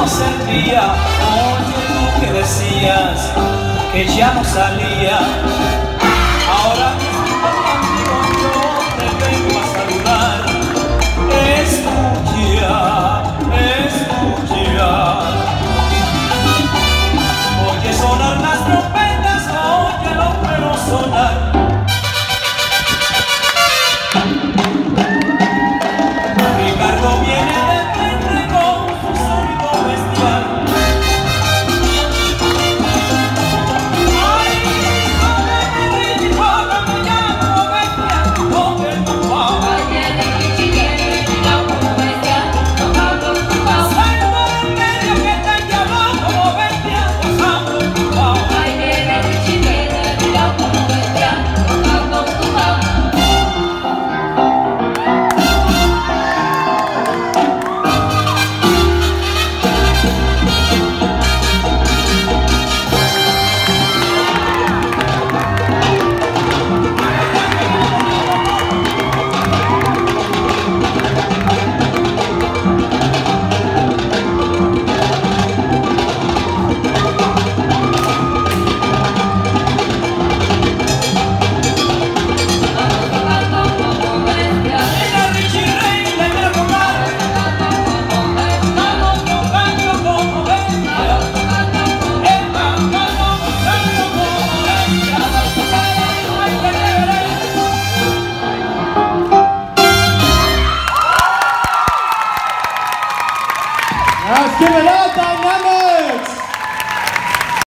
no servía. Oye, tú que decías que ya no salía, ahora mismo contigo yo te vengo a saludar. Escucha, escucha. Oye sonar las trompetas, oye los cueros sonar. Ricardo viene de frente con su sonido bestial. Ay, me llamo bestia, ¿dónde tú vas? Salgo del medio que te llamo como bestia, gozando tu pao. Let's give it up, Dynamics!